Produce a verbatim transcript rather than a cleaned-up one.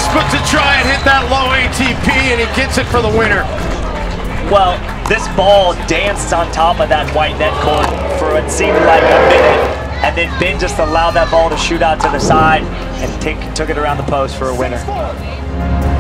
desperate to try and hit that low A T P, and he gets it for the winner. Well, this ball danced on top of that white net cord for what seemed like a minute, and then Ben just allowed that ball to shoot out to the side and take, took it around the post for a winner.